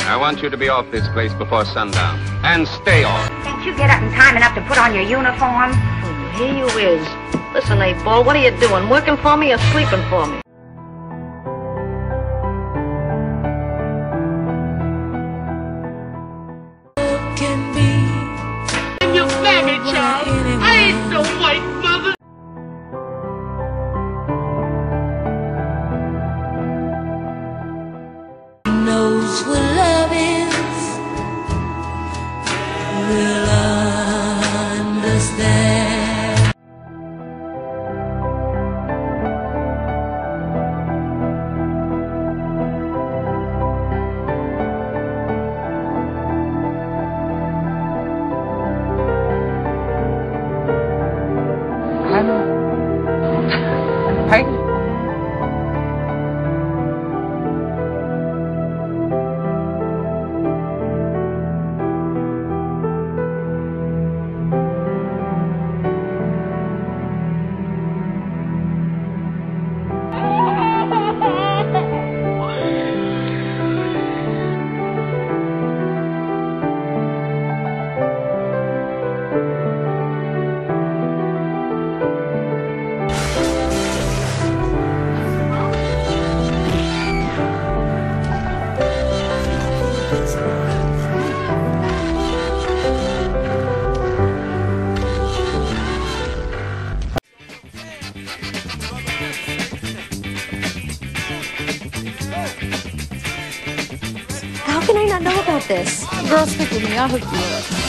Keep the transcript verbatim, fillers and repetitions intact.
I want you to be off this place before sundown. And stay off. Can't you get up in time enough to put on your uniform? Oh, here you is. Listen, eight ball, what are you doing? Working for me or sleeping for me? You faggot, child. I ain't no white mother. Knows what love is, will understand. Hey. How can I not know about this? Girl, stick with me. I'll hook you up.